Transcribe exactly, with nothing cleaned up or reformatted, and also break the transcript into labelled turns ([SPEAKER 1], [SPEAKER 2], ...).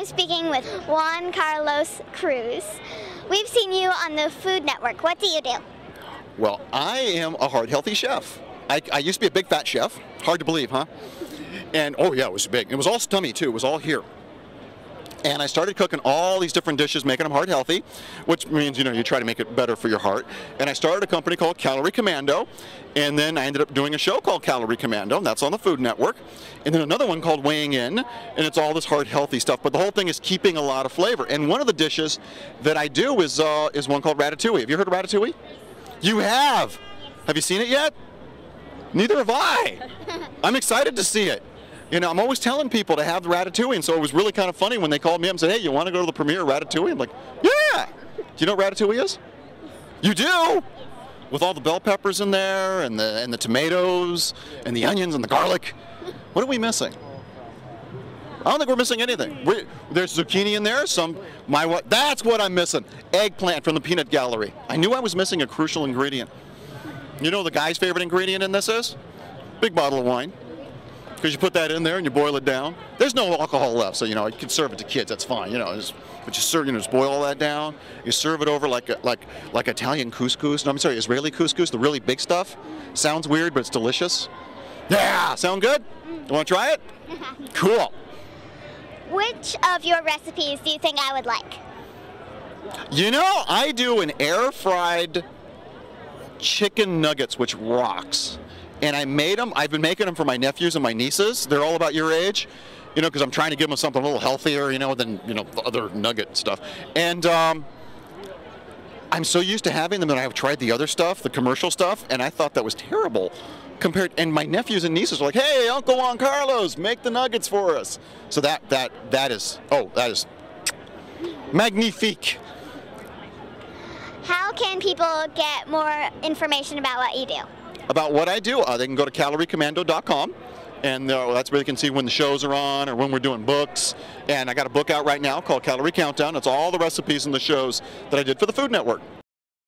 [SPEAKER 1] I'm speaking with Juan-Carlos Cruz. We've seen you on the Food Network. What do you do?
[SPEAKER 2] Well, I am a heart healthy chef. I, I used to be a big fat chef. Hard to believe, huh? And oh yeah, it was big. It was all stummy too. It was all here. And I started cooking all these different dishes, making them heart healthy, which means, you know, you try to make it better for your heart. And I started a company called Calorie Commando, and then I ended up doing a show called Calorie Commando, and that's on the Food Network. And then another one called Weighing In, and it's all this heart healthy stuff. But the whole thing is keeping a lot of flavor. And one of the dishes that I do is uh, is one called Ratatouille. Have you heard of Ratatouille? You have. Have you seen it yet? Neither have I. I'm excited to see it. You know, I'm always telling people to have the Ratatouille, and so it was really kind of funny when they called me up and said, hey, you want to go to the premiere of Ratatouille? I'm like, yeah! Do you know what Ratatouille is? You do? With all the bell peppers in there, and the, and the tomatoes, and the onions, and the garlic. What are we missing? I don't think we're missing anything. We, there's zucchini in there, some, my what? That's what I'm missing. Eggplant from the peanut gallery. I knew I was missing a crucial ingredient. You know what the guy's favorite ingredient in this is? Big bottle of wine. Because you put that in there and you boil it down. There's no alcohol left, so you know you can serve it to kids. That's fine, you know. Just, but you serve, you know, just boil all that down. You serve it over like a, like like Italian couscous. No, I'm sorry, Israeli couscous, the really big stuff. Sounds weird, but it's delicious. Yeah, sound good? You want to try it? Cool.
[SPEAKER 1] Which of your recipes do you think I would like?
[SPEAKER 2] You know, I do an air-fried chicken nuggets, which rocks. And I made them, I've been making them for my nephews and my nieces. They're all about your age, you know, because I'm trying to give them something a little healthier, you know, than, you know, the other nugget stuff. And um, I'm so used to having them that I've tried the other stuff, the commercial stuff, and I thought that was terrible. Compared, and my nephews and nieces were like, hey, Uncle Juan-Carlos, make the nuggets for us. So that, that, that is, oh, that is magnifique.
[SPEAKER 1] How can people get more information about what you do?
[SPEAKER 2] About what I do, uh, they can go to calorie commando dot com, and uh, that's where they can see when the shows are on or when we're doing books. And I got a book out right now called Calorie Countdown. It's all the recipes and the shows that I did for the Food Network.